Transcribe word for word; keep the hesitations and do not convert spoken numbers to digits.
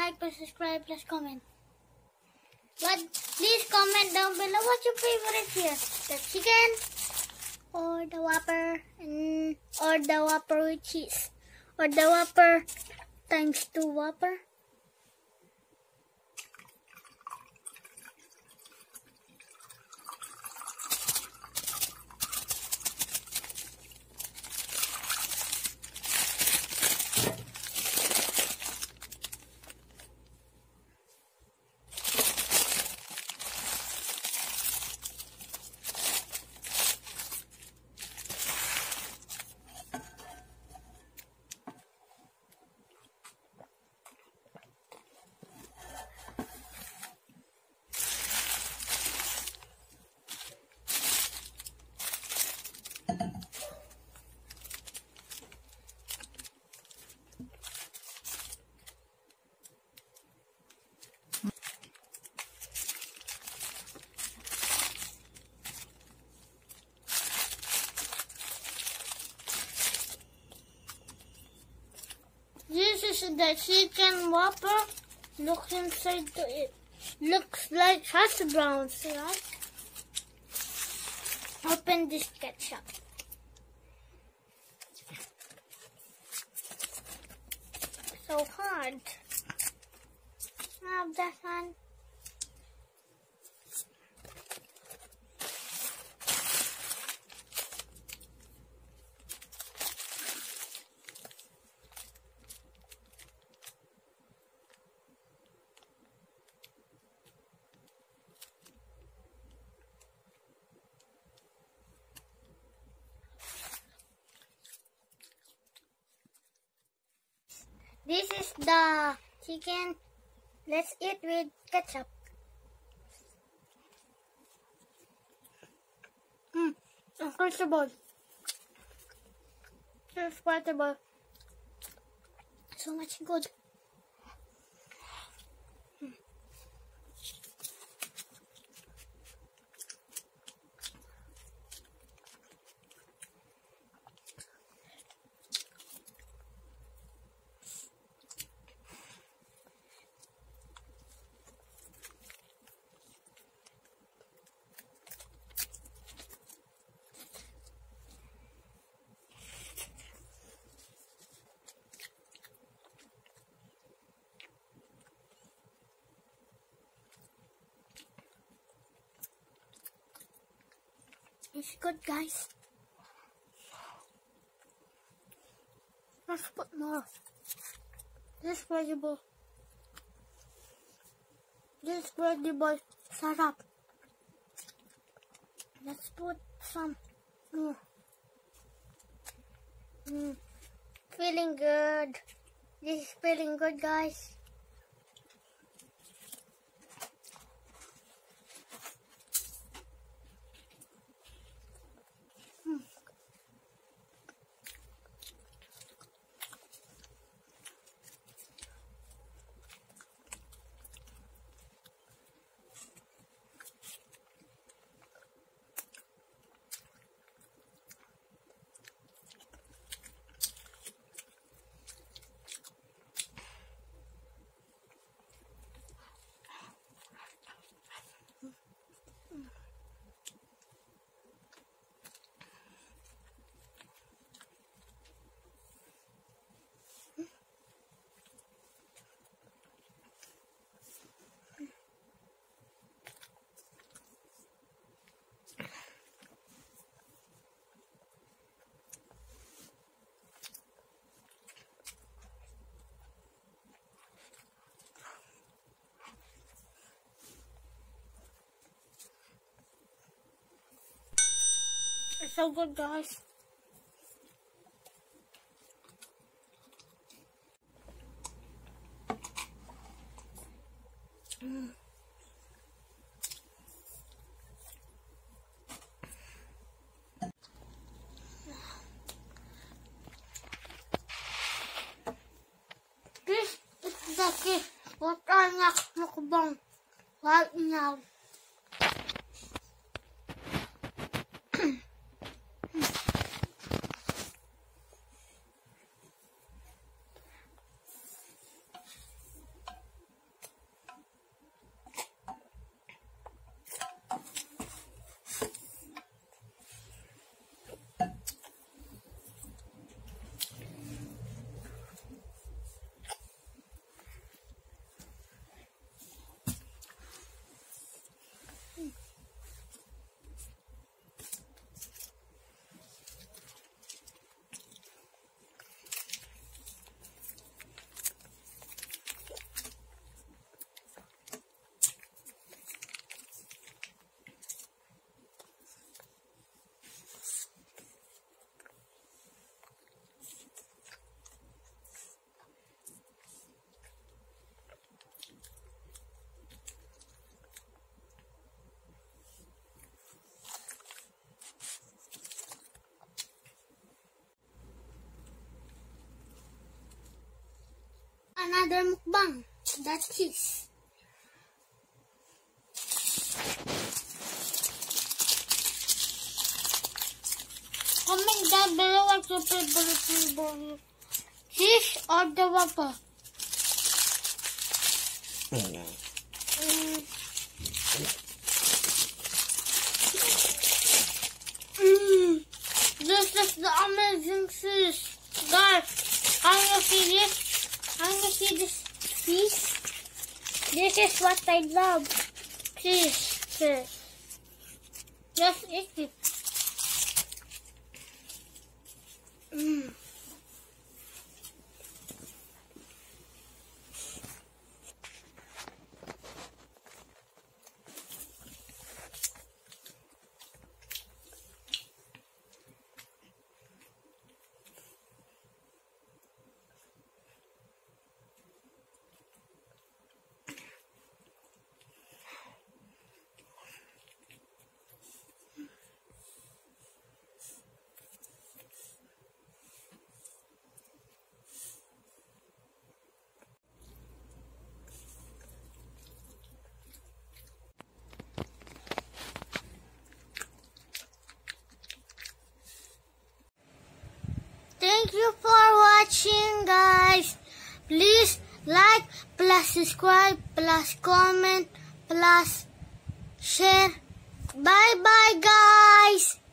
like, please subscribe, please comment. But please comment down below what's your favorite here, the chicken or the Whopper, and or the Whopper with cheese, or the Whopper times two Whopper. This is the chicken Whopper. Look inside to it. Looks like hash browns, right? Open this ketchup. So hard. Have that one. This is the chicken. Let's eat with ketchup. Mmm, incredible. It's incredible. So much good. It's good, guys. Let's put more. This vegetable. This vegetable syrup. Let's put some more. Mm. Feeling good. This is feeling good, guys. It's so good, guys. Mm. This is the key. What our next mukbang right now. another mukbang. That is. Comment down below what's your favorite flavor. Cheese or the Whopper? Mm. Mm. This is the amazing fish. Guys, can you see this? Can you see this fish? This is what I love. Fish, fish. Just eat it. Mm. Thank you for watching, guys. Please like, plus subscribe, plus comment, plus share. Bye bye, guys.